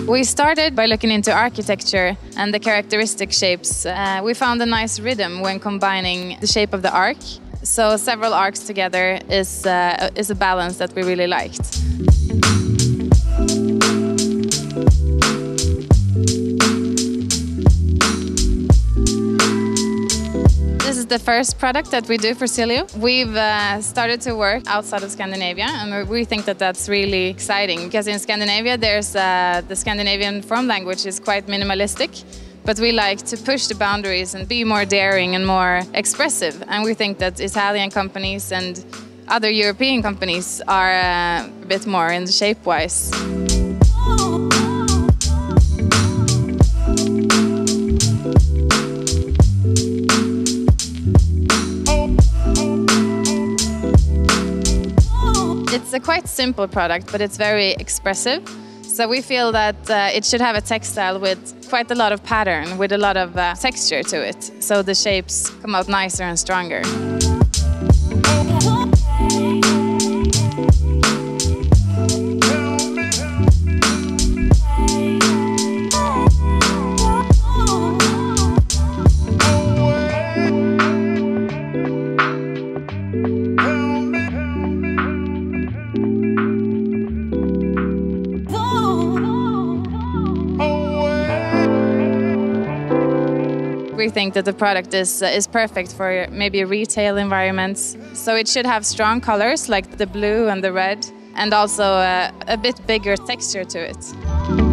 We started by looking into architecture and the characteristic shapes. We found a nice rhythm when combining the shape of the arc. So several arcs together is a balance that we really liked. This is the first product that we do for Sileo. We've started to work outside of Scandinavia, and we think that that's really exciting because in Scandinavia there's the Scandinavian form language is quite minimalistic, but we like to push the boundaries and be more daring and more expressive. And we think that Italian companies and other European companies are a bit more in the shape-wise. It's a quite simple product, but it's very expressive. So we feel that it should have a textile with quite a lot of pattern, with a lot of texture to it. So the shapes come out nicer and stronger. We think that the product is perfect for maybe retail environments. So it should have strong colors like the blue and the red, and also a bit bigger texture to it.